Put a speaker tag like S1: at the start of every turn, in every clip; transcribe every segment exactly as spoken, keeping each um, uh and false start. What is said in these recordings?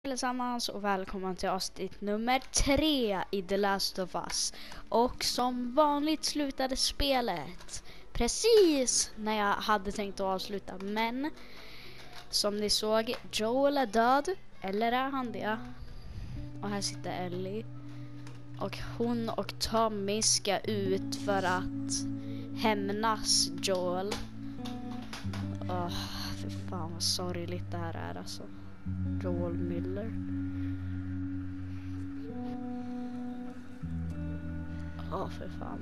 S1: allesammans och välkommen till avsnitt nummer tre i The Last of Us. Och som vanligt slutade spelet precis när jag hade tänkt att avsluta. Men som ni såg, Joel är död. Eller är han det? Och här sitter Ellie. Och hon och Tommy ska ut för att hämnas Joel. Åh, för fan vad sorgligt det här är alltså. Joel Miller. Åh, oh, för fan.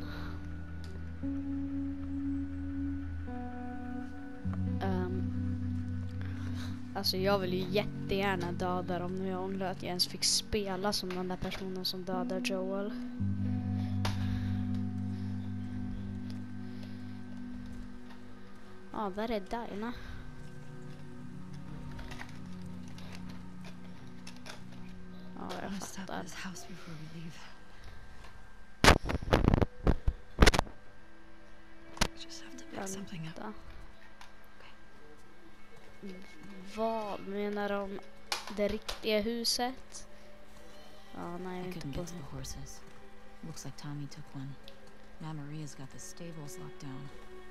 S1: Um, alltså jag vill ju jättegärna döda dem nu. Jag undrar att jag ens fick spela som den där personen som dödar Joel. Ja, ah, där är Dina. Ja, jag fattar. Vänta. Vad menar de? Det riktiga huset? Ja, nej, inte på.
S2: Looks like Tommy took one. Now Maria's got the stables locked down.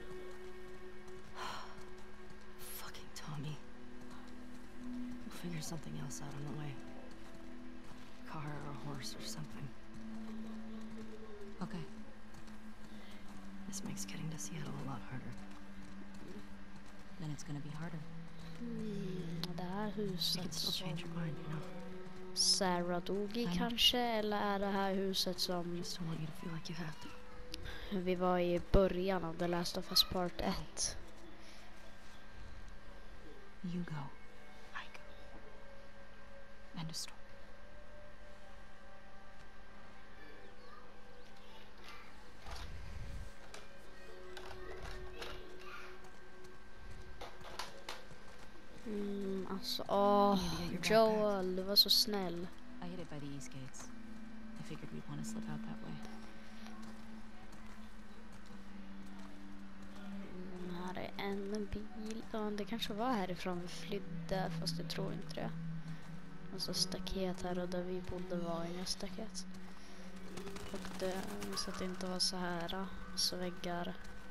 S2: Fucking Tommy. We'll figure something else out on the way. Car or a horse or something. Okay. This makes getting to Seattle a lot harder. Then it's gonna be harder.
S1: Mm, det här huset som
S2: mind, you know?
S1: Sarah dog i kanske, eller är det här huset som
S2: Just don't want you to feel like you have to.
S1: Vi var i början av The Last of Us Part ett.
S2: You go, I go. End of story.
S1: Mm, alltså, åh, Joel, du var så snäll.
S2: I hid it by the east gates. I figured we'd want to slip out that way.
S1: Mm, här är en bil. Ja, det kanske var härifrån vi flydde, fast jag tror inte det. Alltså staket här, och där vi bodde var inga staket. Och det, så att det inte var så här, så väggar.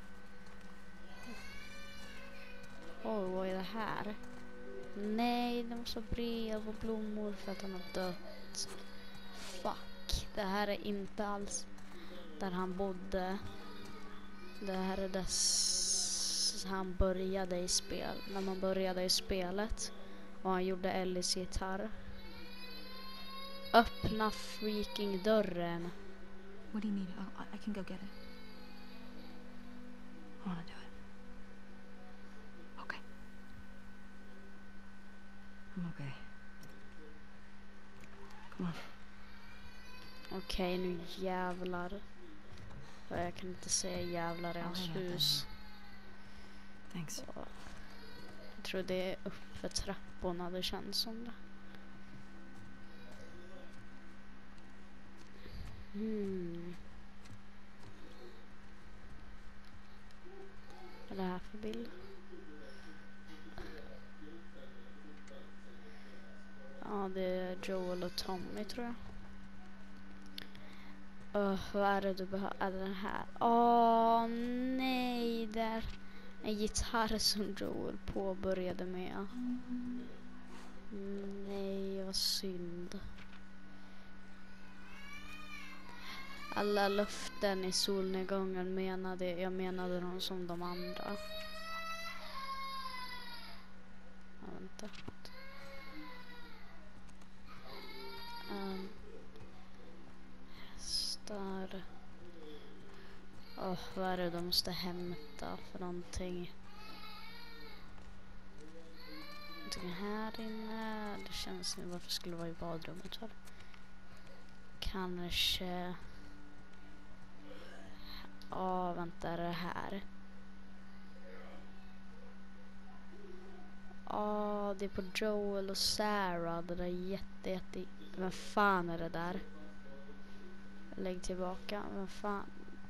S1: Åh, vad är det här? Nej, det måste vara brev och blommor för att han har dött. Fuck, det här är inte alls där han bodde. Det här är där han började i spel. När man började i spelet. Och han gjorde Ellies gitarr. Öppna freaking dörren.
S2: What do you need? Oh, I can go get it. I wanna do it. Okay. I'm okay. Come on.
S1: Okej, okay, nu jävlar. Jag kan inte säga jävlar i hans hus.
S2: Thanks.
S1: Jag tror det är upp för trapporna, det känns som det. Hmm. Vad är det här för bild? Ja, det är Joel och Tommy, tror jag. Uh, vad är det du behöver? Är det den här? Åh, nej. Det är en gitarr som Joel påbörjade med. Mm, nej, vad synd. Alla löften i solnedgången menade jag menade de som de andra. Ja, vänta. Um, hästar. Åh, oh, vad är det de måste hämta för någonting? Någonting här inne. Det känns som varför skulle vara i badrummet här. Kanske. Ja, oh, vänta, är det här? Ja, oh, det är på Joel och Sarah. Det där jätte, jätte... Vad fan är det där? Lägg tillbaka. Vad fan?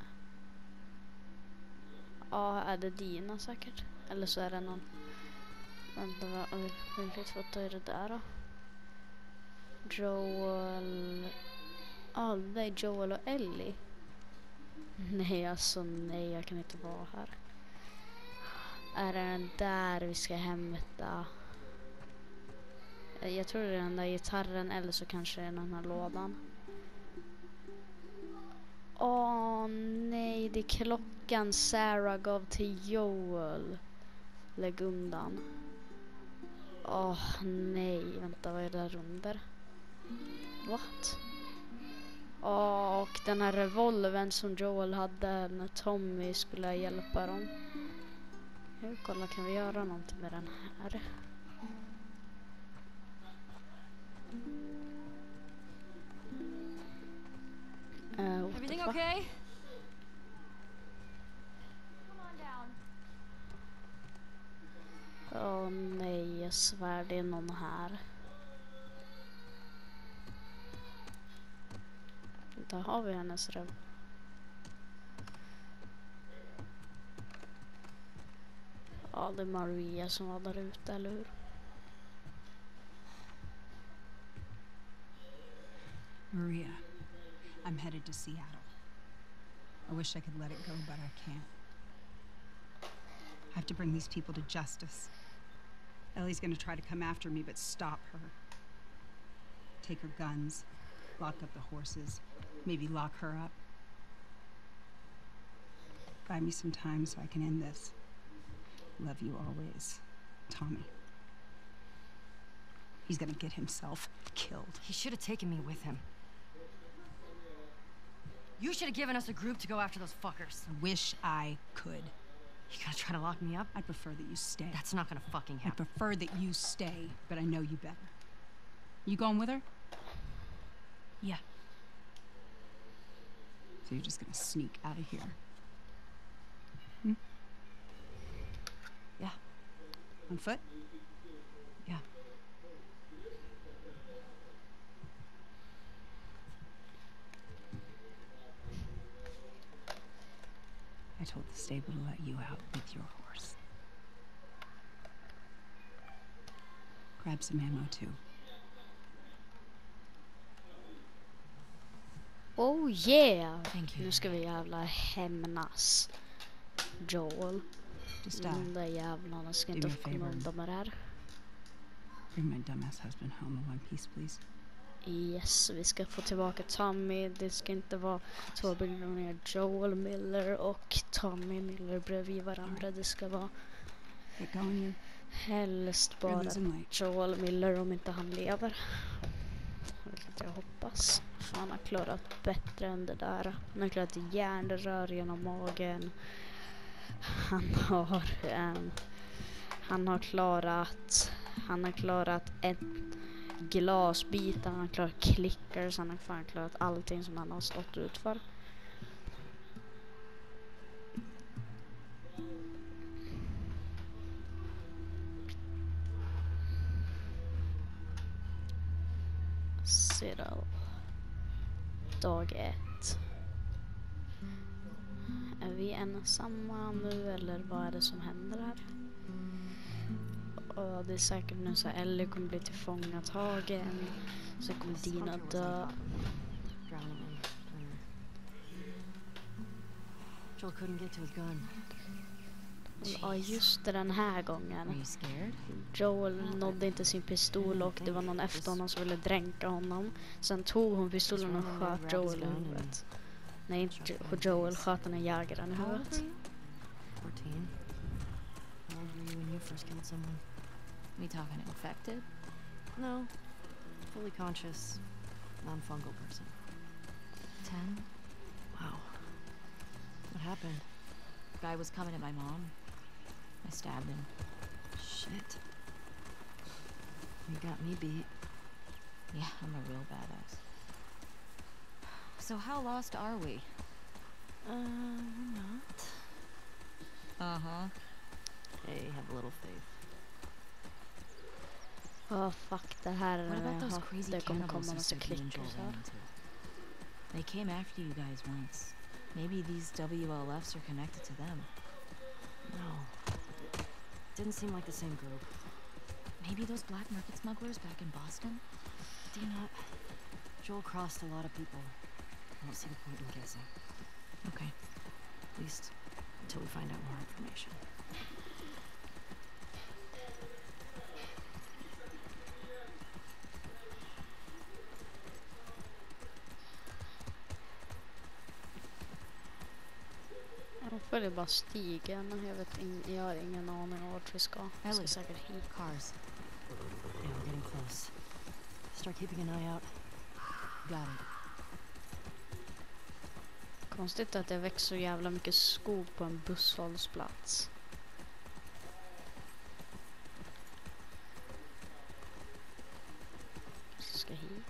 S1: Ja, är det dina säkert? Eller så är det någon... Vänta, vad... Vilket foto är det där då? Joel... Ja, oh, det är Joel och Ellie. Nej, alltså nej, jag kan inte vara här. Är det den där vi ska hämta? Jag tror det är den där gitarren, eller så kanske det är den här lådan. Åh nej, det är klockan Sarah gav till Joel. Lägg undan. Åh nej, vänta, vad är det där under? What? Åh, och den här revolvern som Joel hade när Tommy skulle hjälpa dem. Jag kolla, kan vi göra någonting med den här? Uh,
S2: Everything okay? Come on down.
S1: Åh nej, jag svär det är någon här. Där har vi hennes rev. Ja, det är Maria som var där ute, eller hur?
S3: Maria, I'm headed to Seattle. I wish I could let it go, but I can't. I have to bring these people to justice. Ellie's gonna try to come after me, but stop her. Take her guns, lock up the horses, maybe lock her up. Buy me some time so I can end this. Love you always, Tommy. He's gonna get himself killed.
S2: He should have taken me with him. You should have given us a group to go after those fuckers.
S3: I wish I could.
S2: You gonna try to lock me up?
S3: I'd prefer that you stay.
S2: That's not gonna fucking
S3: I
S2: happen.
S3: prefer that you stay, but I know you better. You going with her?
S2: Yeah.
S3: So you're just gonna sneak out of here? Hmm?
S2: Yeah.
S3: On foot?
S2: Yeah.
S3: I told the stable to let you out with your horse. Grab some ammo too.
S1: Oh yeah!
S2: Thank you.
S1: Nu ska vi jävla hämnas. Joel.
S3: Just uh,
S1: De där jävlarna ska
S3: do
S1: inte
S3: me a
S1: få komma
S3: favor.
S1: undan med det här.
S3: bring my dumbass husband home in one piece, please.
S1: Yes, vi ska få tillbaka Tommy. Det ska inte vara två bilder Joel Miller och Tommy Miller bredvid varandra. Det ska vara
S3: Get going, you.
S1: helst
S3: You're
S1: bara
S3: losing weight.
S1: Joel Miller om inte han lever. Vilket jag hoppas. För han har klarat bättre än det där. Han har klarat järnrör genom magen. Han har um, han har klarat han har klarat en glasbit, han har klarat klickar, så han har fan klarat allting som han har stått ut för. Sedan dag ett. Är vi ensamma nu eller vad är det som händer här? Och det är säkert nu så Ellie kommer bli tillfångatagen. Så kommer Dina dö.
S2: Joel couldn't get to his gun.
S1: Ja, just det, den här gången. Joel nådde inte sin pistol och det var någon efter honom som ville dränka honom. Sen tog hon pistolen och sköt Joel i huvudet. Nej, inte Joel sköt den i jägaren i huvudet.
S2: fourteen. How old were you when you first killed someone?
S4: We talking infected?
S2: No. Fully conscious, non-fungal person.
S4: Ten?
S2: Wow. What happened?
S4: Guy was coming at my mom. I stabbed him.
S2: Shit. You got me beat.
S4: Yeah, I'm a real badass. So how lost are we?
S2: Uh, we're not.
S4: Uh-huh.
S2: Hey, have a little faith.
S1: Åh, fuck, det här är
S4: What
S1: när
S4: about
S1: jag
S4: those
S1: har,
S4: crazy
S1: det kommer
S4: cannibals
S1: komma
S4: who
S1: massa
S4: said you and
S1: klickar
S4: Joel
S1: så
S4: ran
S1: här.
S4: into? They came after you guys once. Maybe these W L Fs are connected to them.
S2: No. Didn't seem like the same group.
S4: Maybe those black market smugglers back in Boston?
S2: Dina, Joel crossed a lot of people. I don't see the point in guessing.
S4: Okay.
S2: At least until we find out more information.
S1: Jag följer bara stigen. Jag, vet in, jag har ingen aning om vart vi ska. Jag ska säkert hit.
S2: Cars. Yeah, we're getting close. Start keeping an eye out. Got it.
S1: Konstigt att det växer så jävla mycket skog på en busshållplats. Ska hit.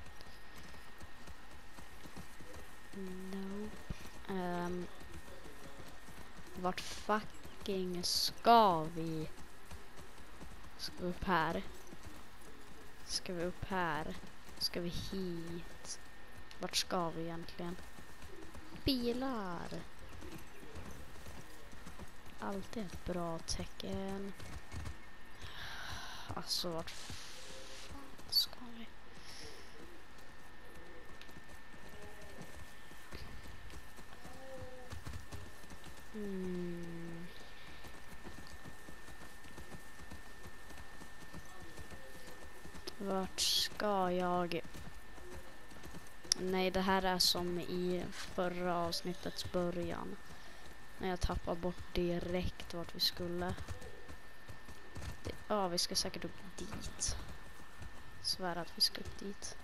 S1: No. Um, vart fucking ska vi? Ska vi upp här? Ska vi upp här? Ska vi hit? Vart ska vi egentligen? Bilar. Alltid ett bra tecken. Alltså vart fan ska vi? Mm. Vart ska jag? Nej, det här är som i förra avsnittets början. När jag tappar bort direkt vart vi skulle. Det, ja, vi ska säkert upp dit. Svär att vi ska upp dit.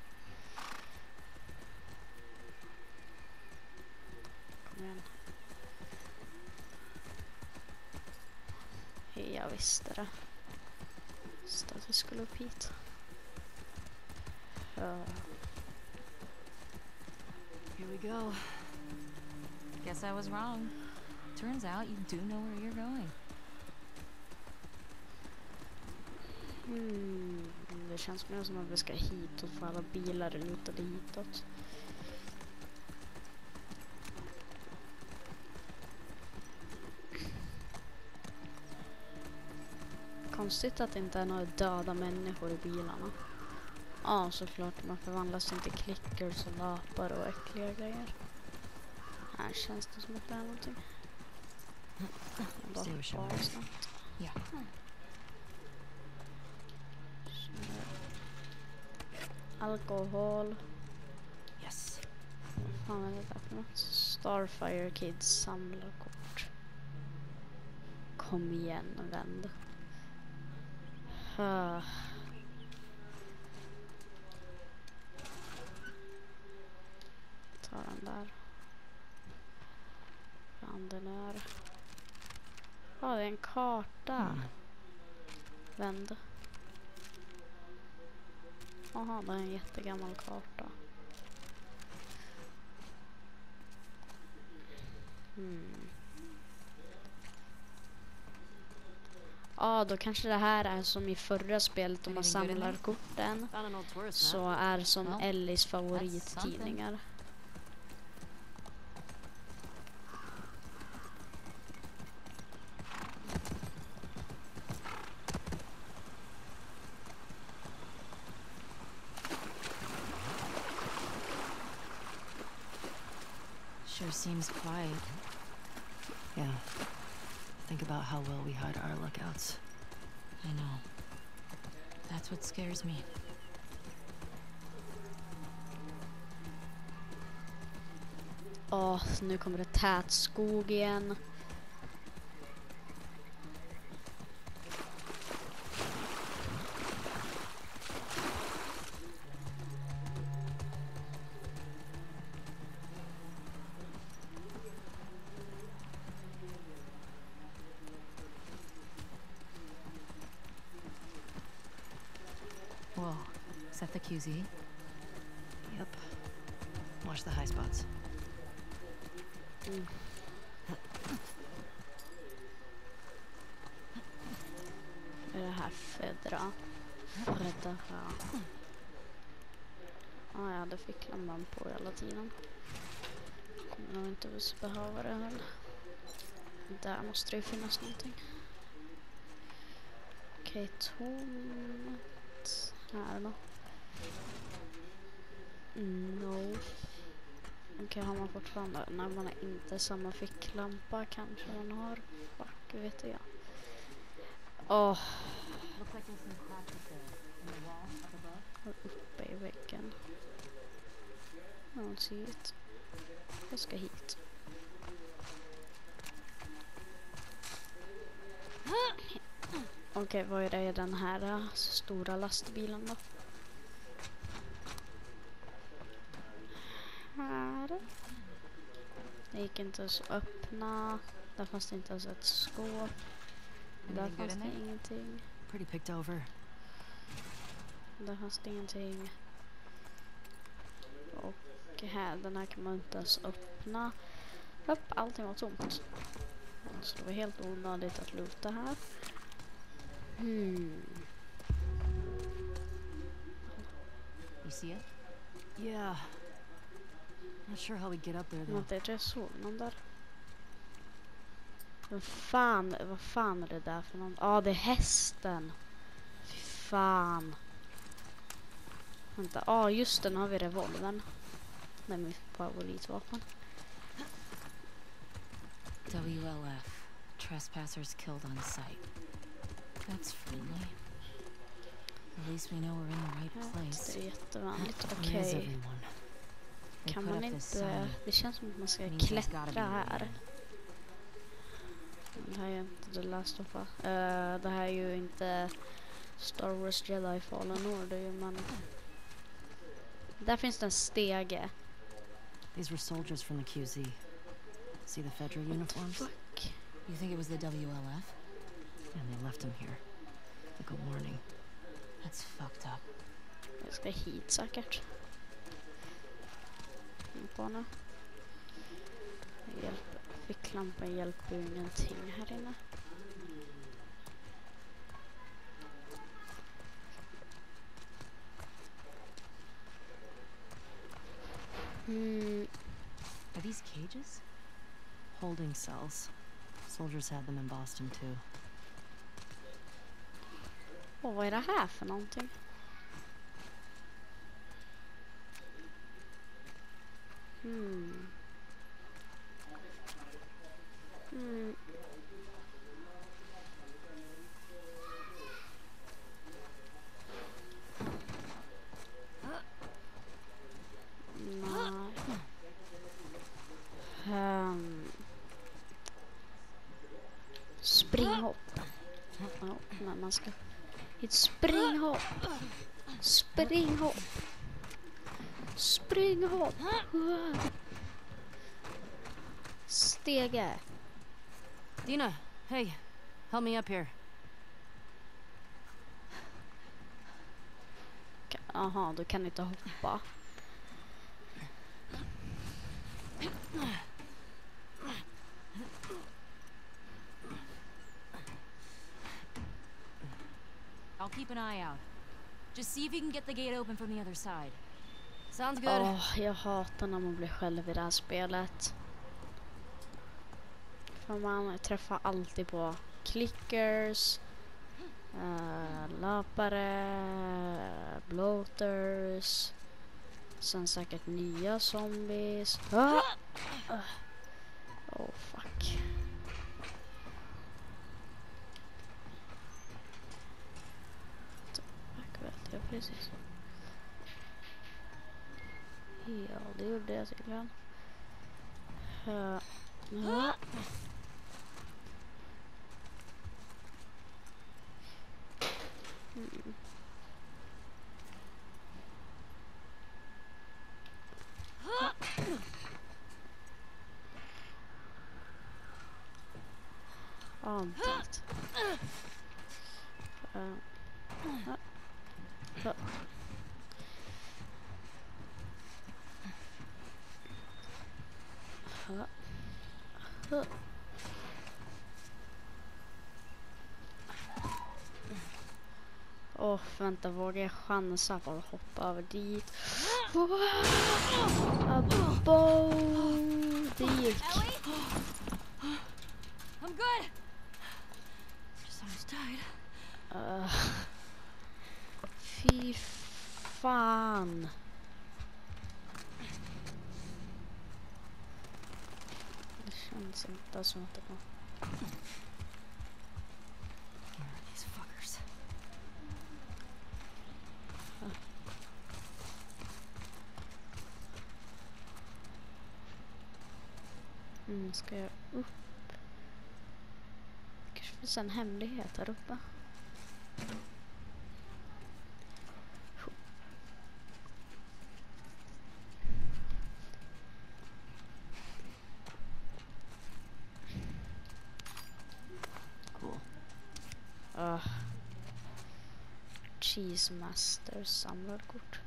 S1: Kom igen. Jag visste det. Visste att vi skulle upp hit. Ja.
S2: Here we go.
S4: Guess I was wrong. Turns out you do know where you're going.
S1: Hmm. Det känns mer som att vi ska hitåt för alla bilar är lutade hitåt. Konstigt att det inte är några döda människor i bilarna. Ja, såklart. Man förvandlas inte clickers och lapar och äckliga grejer. Här känns det som att det är någonting. Bara kvar snabbt.
S4: Ja.
S1: Alkohol.
S2: Yes.
S1: Vad fan är det där för något? Starfire Kids samlarkort. Kom igen, vänd. Uh. Ta den där. Den där. Ja, det är en karta.
S2: Mm.
S1: Vänd. Jaha, det är en jättegammal karta. Hmm. Ja, då kanske det här är som i förra spelet om man samlar korten. Så är som Ellies favorittidningar.
S2: Sure seems quiet. Yeah. Think about how well we hide our lookouts.
S4: I know. That's what scares me.
S1: Åh, nu kommer det tät skog igen.
S2: Whoa. Is that the Q Z? Yep. Watch the high spots.
S1: Mm. Är det här Fedra? Fredra. Ah, ja, det fick man på hela tiden. Kommer nog inte att behöva det heller. Där måste det ju finnas någonting. Okej, tomt. Här då. No. Okej, har man fortfarande... Nej, man har inte samma ficklampa. Kanske man har. Fuck, vet jag. Åh.
S2: Looks like there's some cracks up there in the wall up above.
S1: Uppe i väggen. Jag ser it. Jag ska hit. Okej, okay, vad är det i den här uh, stora lastbilen då? Här. Det gick inte ens att öppna. Där fanns det inte ens ett skåp. Där fanns det ingenting.
S2: Pretty picked over.
S1: Där fanns det ingenting. Och här, den här kan man inte ens öppna. Upp, allting var tomt. Så det var helt onödigt att luta här. Hmm.
S2: You see it? Yeah. Not sure how we get up there though.
S1: Vänta, jag såg någon där. Vad fan, vad fan är det där för någon? Ja, ah, det är hästen. Fy fan. Vänta, ja ah, just den har vi revolvern. Det är min favoritvapen.
S4: W L F. Trespassers killed on sight. That's friendly. At least we know we're in the right place.
S1: Det är jättevänligt.
S2: Where is
S1: Okej.
S2: everyone? They
S1: Kan
S2: put
S1: man
S2: up this
S1: inte...
S2: sign.
S1: Det känns som att man ska
S2: Means there's gotta be
S1: klättra
S2: a way
S1: här.
S2: in.
S1: Det här är inte The Last of Us. Uh, det här är ju inte Star Wars Jedi Fallen Order, men... Där finns det en stege.
S2: These were soldiers from the Q Z. See the Fedra uniforms?
S1: Fuck.
S4: You think it was the W L F?
S2: And they left them here. Like a warning.
S4: That's fucked up.
S1: Jag ska hit säkert. På nu. Hjälp. Ficklampan hjälper ju ingenting här inne. Hmm.
S4: Are these cages?
S2: Holding cells. Soldiers had them in Boston too.
S1: Åh, vad är det här för någonting? Hmm. Hmm. Nej. Um. Springhopp. Ja, men man ska... Ett springhopp. Springhopp. Springhopp. Stege.
S2: Dina, hey, help me up here.
S1: Aha, du kan inte hoppa.
S4: I'll keep an eye out. Just see if you can get the gate open from the other side.
S2: Sounds good.
S1: Åh, jag hatar när man blir själv i det här spelet. För man träffar alltid på clickers, uh, löpare, bloaters, sen säkert nya zombies. Ah! Uh. Oh fuck. Fuck, vet jag precis. Ja, det gjorde jag tydligen. Uh. Uh. Mm. Oh, dit. Uh. Uh. Uh. Uh. Uh. Åh, oh, vänta, vågar jag chansa på att hoppa över dit? Abo! Det gick.
S2: I'm good. Just almost died.
S1: Uh, fy fan. Känns inte som att det går.
S2: Where are these fuckers?
S1: Mm, ska jag upp? Kanske finns en hemlighet här uppe.
S2: Cool.
S1: Uh. Cheese Master samlarkort.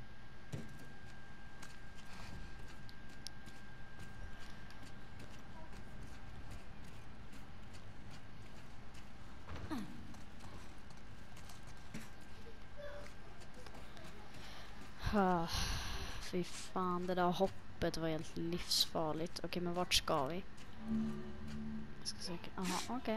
S1: Uh. Fy fan, det där hoppet var helt livsfarligt. Okej, men vart ska vi? Jag ska säkert... Aha, okej.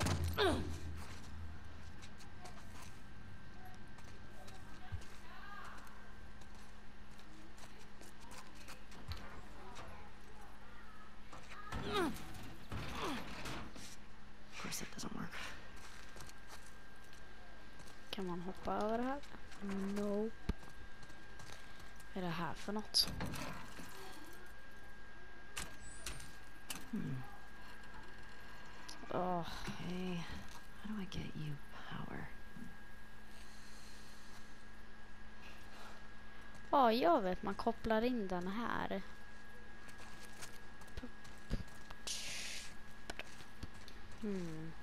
S2: Of course it doesn't work.
S1: Kan man hoppa över det här? Nope. Vad är det här för något?
S2: Hmm.
S1: Åh.
S2: Okay. How do I get you power?
S1: Ja, jag vet. Man kopplar in den här. Hmm.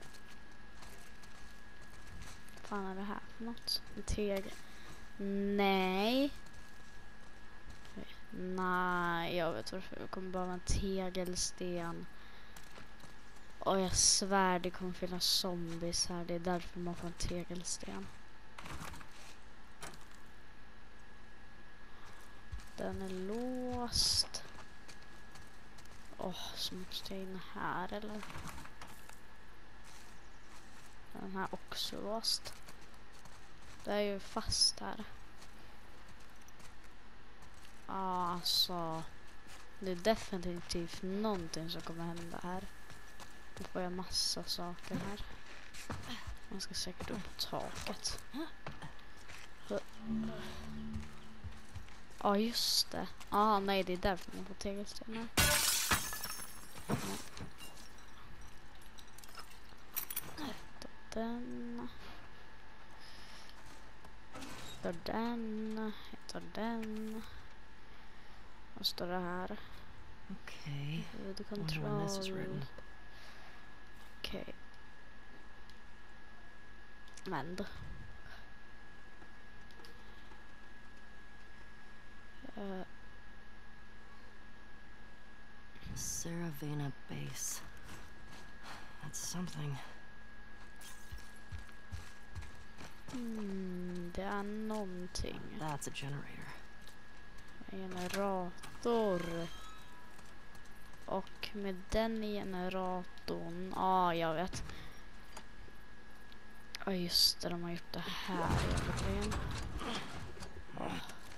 S1: Vad fan är det här för något? En tegel. Nej. Nej, jag vet varför. Jag kommer bara med en tegelsten. Och jag svär det kommer finnas zombies här. Det är därför man får en tegelsten. Den är låst. Åh, oh, så måste jag in här eller? Den här också låst. Det är ju fast här. Ah, alltså. Det är definitivt någonting som kommer hända här. Nu får jag massa saker här. Man ska säkert upp på taket. Ja, ah, just det. Ah, nej, det är därför man får tegelstenar. Den. Jag tar den. Jag tar den. Vad står det här?
S2: Okay.
S1: The
S2: Wonder when this was
S1: control.
S2: written.
S1: Okej. Okay. Vänd. Uh.
S2: Saravena base. That's something.
S1: Mm, det är någonting.
S2: That's a generator.
S1: Generator. Och med den generatorn... Ja, ah, jag vet. Ja, oh, just det. De har gjort det här egentligen. Oh.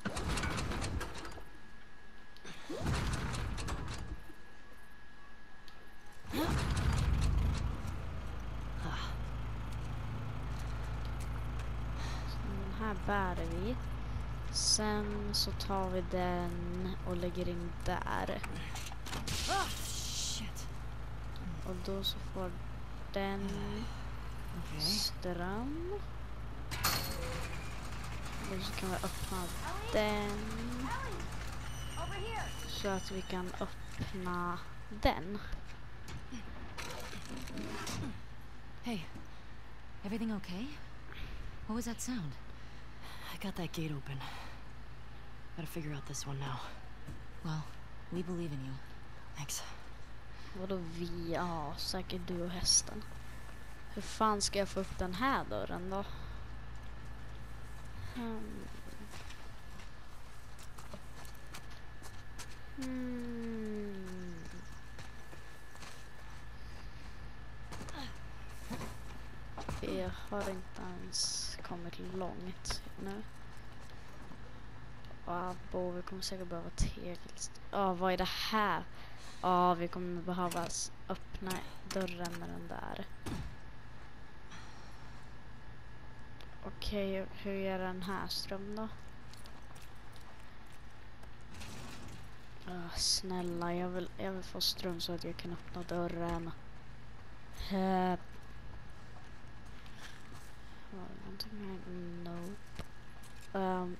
S1: Den här bär vi. Sen så tar vi den och lägger in där.
S2: Oh, shit.
S1: Och då så får den
S2: Okay.
S1: ström. Och så kan vi öppna den. Så att vi kan öppna den.
S4: Hey, everything okay? What was that sound?
S2: I got that gate open. Gotta figure out this one now.
S4: Well, we believe in you.
S2: Thanks.
S1: Vadå vi? Ja, säkert du och hästen. Hur fan ska jag få upp den här dörren då? Hmm. Hmm. Jag har inte ens kommit långt nu. Ja, bo, vi kommer säkert behöva tegel. Ja, vad är det här? Ja, vi kommer behöva s- öppna dörren med den där. Okej, hur gör den här ström då? Uh, snälla, jag vill, jag vill få ström så att jag kan öppna dörren. Uh, var det någonting här? Nope. Um,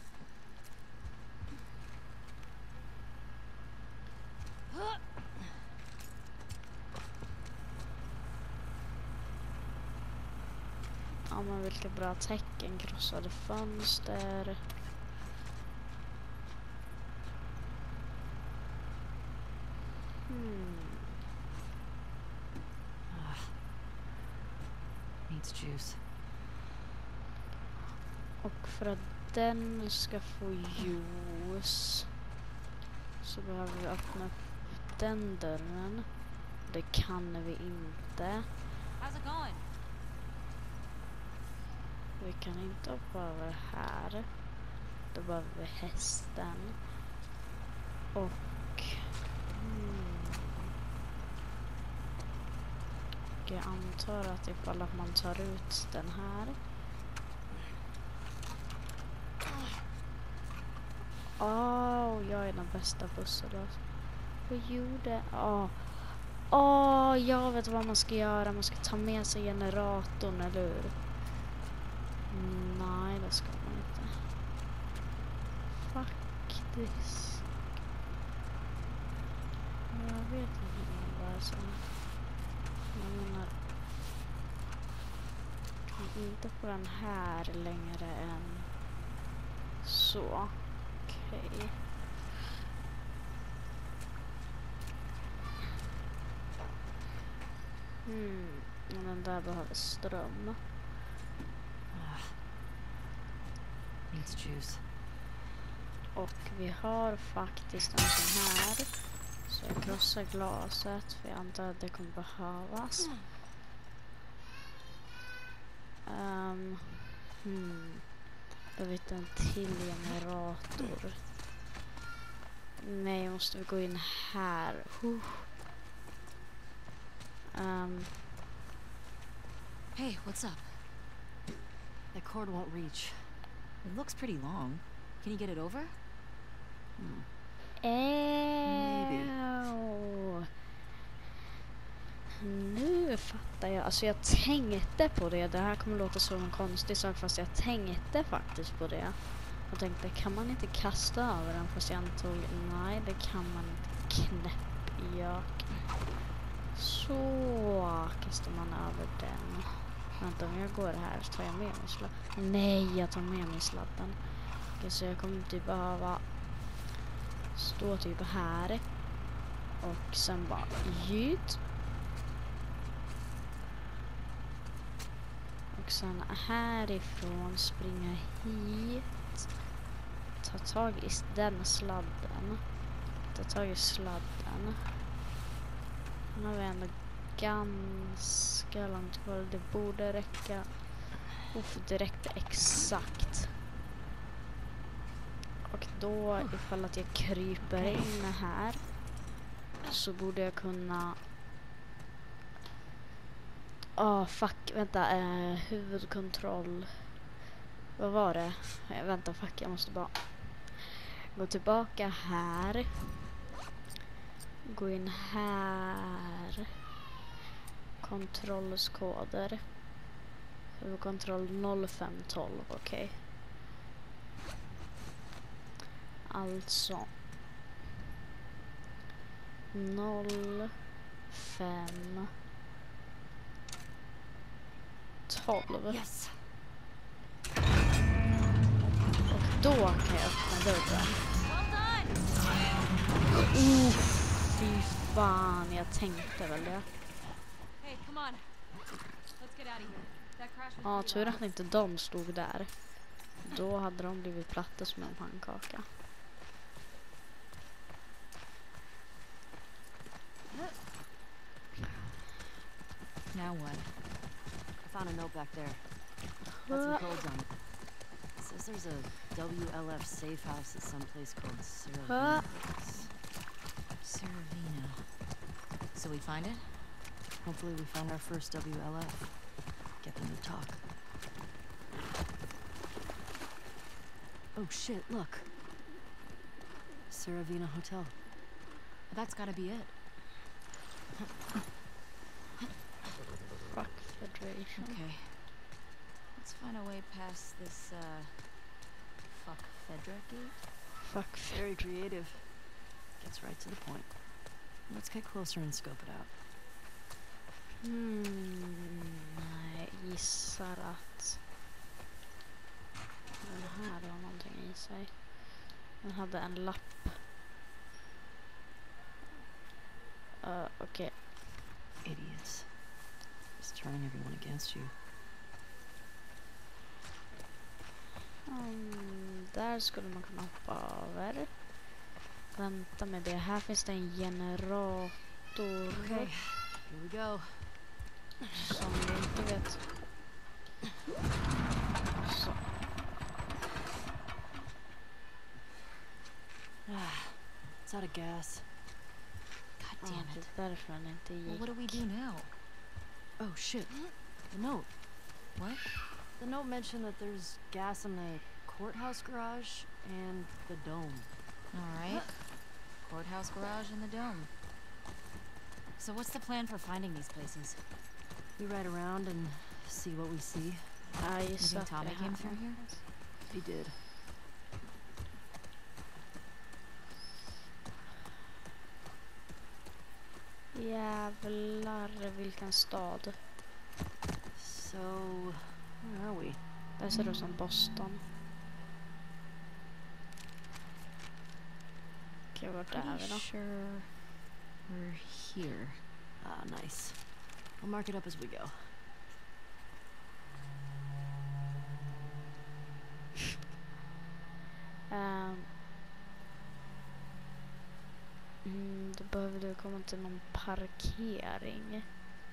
S1: ja, men vilka bra tecken. Krossade fönster. Hmm.
S2: Needs juice.
S1: Och för att den ska få ljus så behöver vi öppna upp den dörren. Det kan vi inte.
S4: How's it going?
S1: Vi kan inte hoppa över här. Då behöver vi hästen. Och... Hmm, jag antar att ifall att man tar ut den här. Åh, oh, jag är den bästa pusselös. Vad gjorde... Åh, oh. oh, jag vet vad man ska göra. Man ska ta med sig generatorn, eller hur? Nej, det ska man inte. Faktiskt. Jag vet inte om det var så. Jag menar... Inte på den här längre än så. Okej. Okay. Hmm. Och den där behöver ström.
S2: Needs juice.
S1: Och vi har faktiskt en sån här. Så jag krossar glaset för jag antar att det kommer behövas. Um, hmm. Jag vet en till generator. Nej, måste vi gå in här. Uh. Um.
S2: Hey, what's up? The cord won't reach. It looks pretty long. Can you get it over? Hmm.
S1: Eww. Nu fattar jag. Alltså jag tänkte på det. Det här kommer låta som en konstig sak, fast jag tänkte faktiskt på det. Jag tänkte, kan man inte kasta över den? Fast jag antog, nej, det kan man inte. Knäppjök. Så kastar man över den. Vänta, om jag går här så tar jag med mig sladden. Nej, jag tar med mig sladden. Okej, så jag kommer typ behöva stå typ här. Och sen bara ljud. Och sen härifrån springa hit. Ta tag i den sladden. Ta tag i sladden. Nu har vi ändå ganska långt kvar. Det borde räcka. Uff, det räckte exakt. Och då, ifall att jag kryper in här, så borde jag kunna... Åh, oh, fuck. Vänta, eh, huvudkontroll. Vad var det? Eh, vänta, fuck. Jag måste bara gå tillbaka här. Gå in här. Kontrollskoder. Huvudkontroll noll fem tolv, okej. Okay. Alltså noll fem tolv.
S2: Yes.
S1: Och då kan jag öppna dörren.
S4: Well done!
S1: Uh, fy fan, jag tänkte väl det.
S4: Hey, come on. Let's get out of here. That crash was
S1: Ja,
S4: pretty
S1: tur
S4: loud.
S1: att inte de stod där. Då hade de blivit platta som en pannkaka.
S2: Now what? I found a note back there. Got some codes on it. Says there's a W L F safe house at some place called
S1: Huh?
S2: Seravina.
S4: Seravina. So we find it?
S2: Hopefully we find our first W L F. Get them to talk. Oh shit, look. Seravina Hotel.
S4: That's gotta be it.
S1: Fuck Federation.
S4: Okay. Let's find a way past this, uh... fuck Fedra gate?
S1: Fuck
S2: Very creative. Gets right to the point. Let's get closer and scope it out.
S1: Hmm, nej, gissar att den här har någonting i sig. Den hade en lapp. Uh, okej. Okay.
S2: Idiots. Just turning everyone against you.
S1: Um, där skulle man kunna hoppa över. Vänta med det. Här finns det en generator.
S2: Okay, here we go.
S1: Som vi inte vet. Så.
S2: Ah, it's out of gas.
S4: God
S1: Ja,
S4: damn
S1: det
S4: it.
S1: är därför den inte
S4: Well,
S1: gick.
S4: what do we do now?
S2: Oh shit. The note.
S4: What?
S2: The note mentioned that there's gas in the courthouse garage and the dome.
S4: Alright. Courthouse garage and the dome. So what's the plan for finding these places?
S2: We ride around and see what we see.
S1: Ja,
S4: You
S1: gissar
S4: think
S1: att
S4: Tommy
S1: det
S4: came
S1: här
S4: through here?
S2: He did.
S1: Jävlar vilken stad.
S2: So, where are we?
S1: Det ser ut som Boston. Okej, vart är vi
S2: Pretty
S1: då?
S2: sure we're here. Ah, nice. I'll mark it up as we go.
S1: Um, mm, då behöver du komma till någon parkering.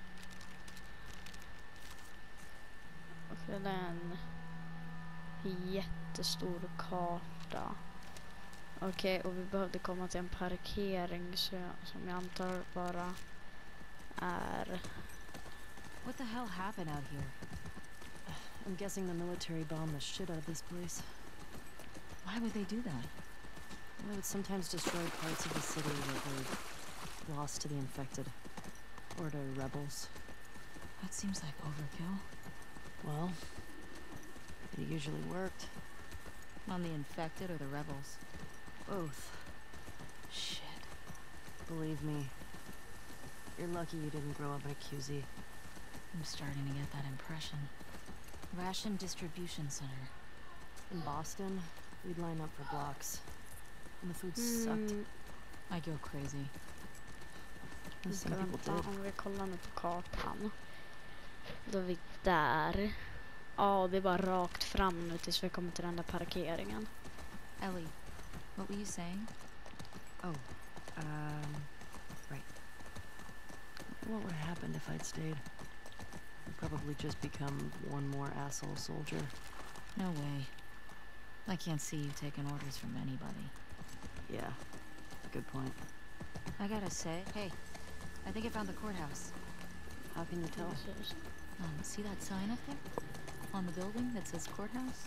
S1: Och det är en jättestor karta. Okej, och vi behövde komma till en parkering så, som jag antar bara är...
S4: What the hell happened out here?
S2: I'm guessing the military bombed the shit out of this place.
S4: Why would they do that?
S2: They would sometimes destroy parts of the city that were lost to the infected. Or to rebels.
S4: That seems like overkill.
S2: Well, it usually worked.
S4: On the infected or the rebels?
S2: Both.
S4: Shit.
S2: Believe me. You're lucky you didn't grow up in a Q Z.
S4: I'm starting to get that impression. Ration Distribution Center.
S2: In Boston, we'd line up for blocks. And the food sucked.
S1: Mm,
S4: I go crazy.
S2: And some people
S1: vänta,
S2: did.
S1: om vi kollar nu på kartan. Då är vi där. Ja, det är bara rakt fram nu tills vi kommer till den där parkeringen.
S4: Ellie, what were you saying?
S2: Oh, um, right. What would have happened if I'd stayed? I'd probably just become one more asshole soldier.
S4: No way. I can't see you taking orders from anybody.
S2: Yeah, good point.
S4: I gotta say, hey, I think I found the courthouse.
S2: How can you tell?
S1: Precis.
S4: Um, see that sign up there? On the building that says courthouse?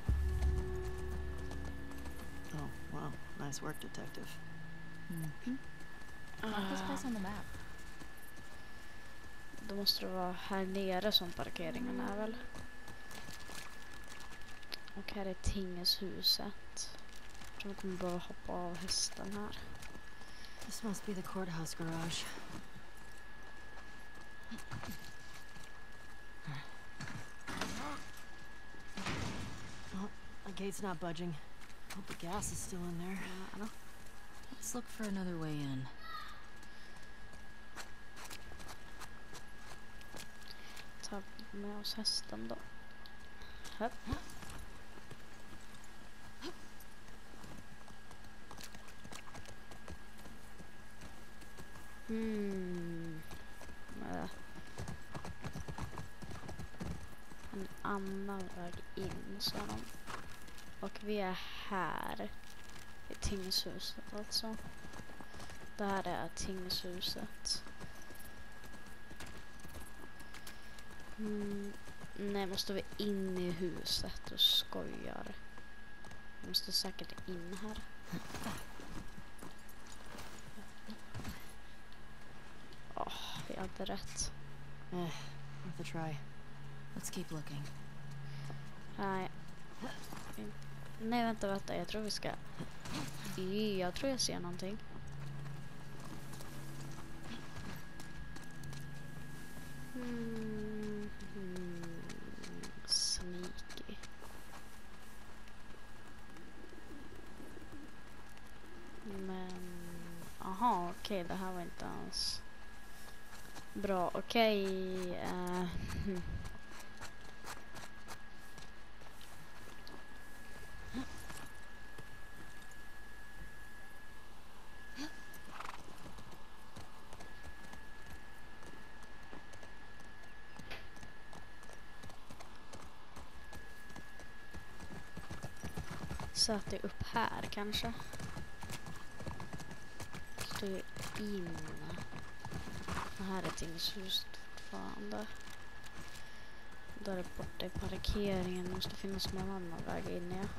S2: Oh, wow. Nice work, detective.
S4: Mm-hmm. Mark this place on the map.
S1: Då måste det vara här nere som parkeringen är väl. Och här är tingeshuset. Jag tror att man bara hoppa av hästen här.
S2: This must be the courthouse garage. Oh, the gate's not budging. Hope the gas is still in there.
S1: Ja, då.
S4: Let's look for another way in.
S1: Tar med oss hästen då. Hopp. Hmm. Äh. En annan väg in, sa de. Och vi är här i tingshuset alltså. Det här är tingshuset. Mm, nej, måste vi in i huset och skojar. Vi måste säkert in här. Åh, oh, vi hade rätt.
S2: Eh, worth a try.
S4: Let's keep looking.
S1: Nej. Nej, vänta, vänta. Jag tror vi ska... Jag tror jag ser någonting. Mm. Mm. Sneaky. Men... Aha, okej. Okay, det här var inte ens... Bra, okej. Okay. Uh, hmm. Satt det upp här kanske. Står in. Det här är tingshuset fortfarande. Där är borta i parkeringen. Det måste finnas någon annan väg in, ja.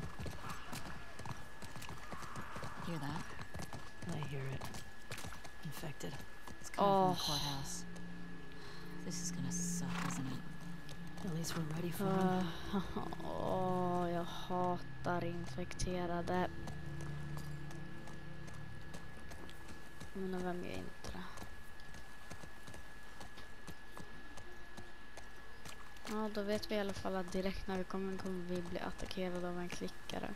S4: Hear that?
S2: I hear it. Infected.
S4: It's coming
S1: Oh.
S4: from the courthouse. This is gonna suck, isn't it?
S2: At least we're ready for them.
S1: Åh, oh, jag hatar infekterade. Men vem gör inte det? Ja, då vet vi i alla fall att direkt när vi kommer kommer vi bli attackerade av en klickare.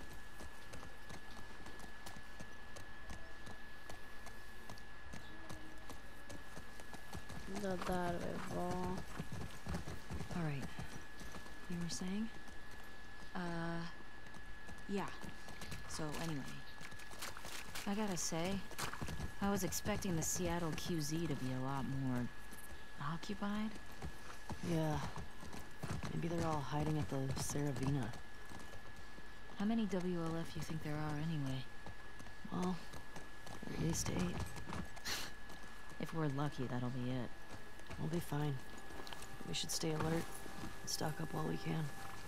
S1: Det är där vi var.
S2: All right. You were saying?
S4: Uh, yeah. So anyway, I gotta say, I was expecting the Seattle Q Z to be a lot more occupied.
S2: Yeah. Maybe they're all hiding at the Saravina.
S4: How many W L F you think there are anyway?
S2: Well, at least eight.
S4: If we're lucky, that'll be it.
S2: We'll be fine. We should stay alert and stock up while we can.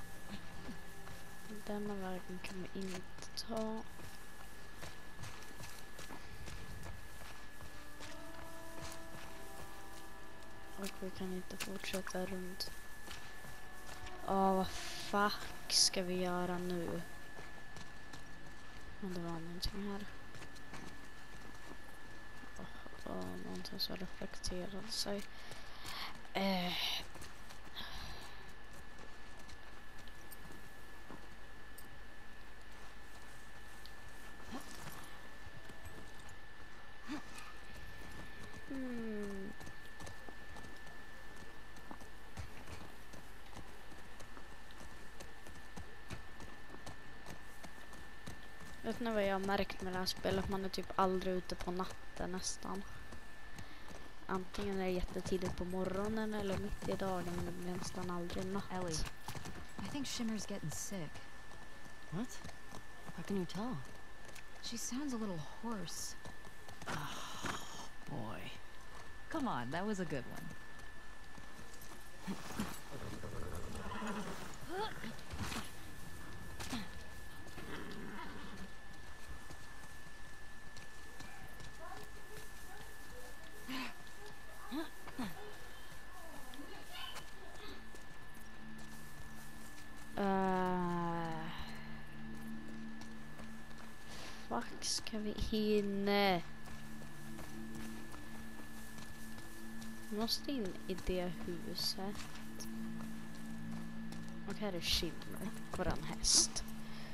S1: Denna vägen kan vi inte ta. Och vi kan inte fortsätta runt. Åh, vad fuck ska vi göra nu? Men det var någonting här. Åh, åh, någonting som reflekterade sig. Eh. Hmm. Vet ni vad jag har märkt med det här spelet? Man är typ aldrig ute på natten nästan. Antingen är det jättetidigt på morgonen eller mitt i dagen, men det blir nästan aldrig natt.
S4: Ellie, I think Shimmer's getting sick.
S2: What? How can you tell?
S4: She sounds a little hoarse.
S2: Boy.
S4: Come on, that was a good one.
S1: Uh, fuck, ska vi hinna? Vi måste in i det huset. Och här är Shimmer, våran häst.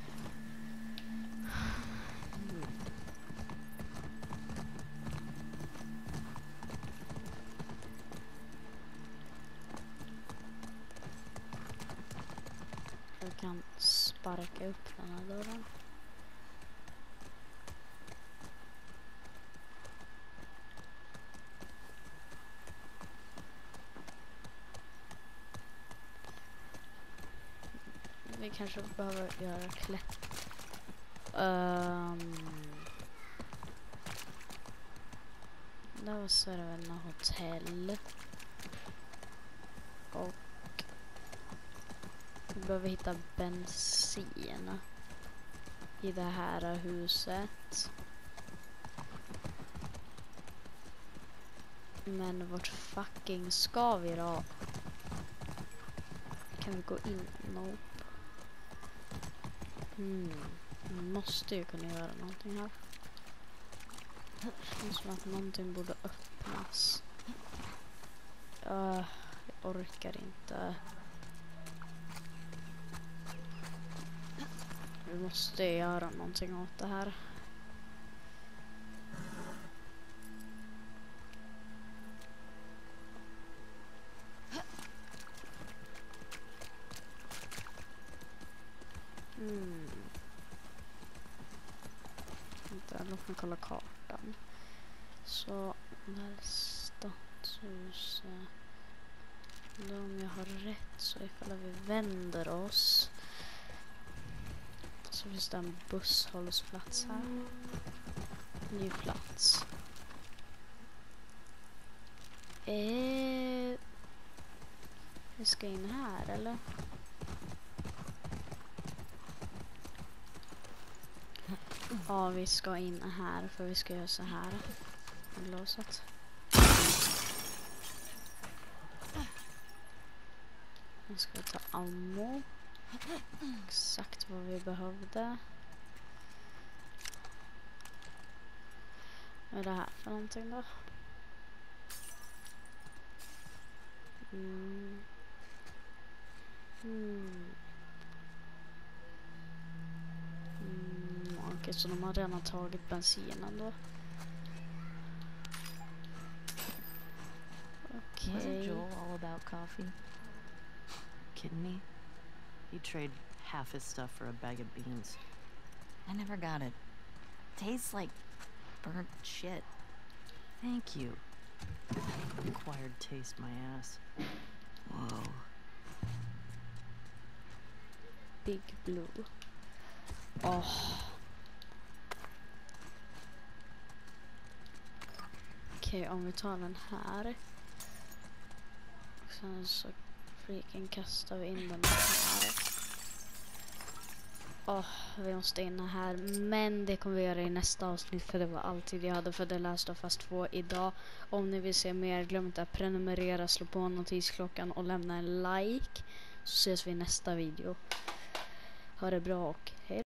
S1: Jag kan sparka upp den här dörren. Vi kanske behöver göra klätt Um, där var serverna hotell. Och vi behöver hitta bensin i det här huset. Men vart fucking ska vi då? Kan vi gå in? Nope. Hmm. Vi måste ju kunna göra någonting här. Det känns som att någonting borde öppnas. Uh, jag orkar inte. Vi måste göra någonting åt det här. Mm. Vänta, låt mig kolla kartan. Så, där stadshuset. Då om jag har rätt så ifall vi vänder oss så finns det en busshållplats här. Ny plats. Eh, vi ska in här eller? Ja, vi ska in här för vi ska göra så här. Låsat. Nu ska vi ta ammo. Exakt vad vi behövde. Vad är det här för någonting då? Mm. Mm. Mm. Okej, så de har redan tagit bensinen då. Okej.
S2: Wasn't Joel all about coffee? Kidding me? He'd trade half his stuff for a bag of beans.
S4: I never got it. Tastes like burnt shit.
S2: Thank you. Acquired taste my ass. Whoa.
S1: Big Blue. Åh. Okej, om vi tar den här. Och sen så freaking kastar vi in den här. Åh, vi måste in här. Men det kommer vi göra i nästa avsnitt. För det var alltid jag hade för The Last of Us två idag. Om ni vill se mer, glöm inte att prenumerera, slå på notisklockan och lämna en like. Så ses vi i nästa video. Ha det bra och hej.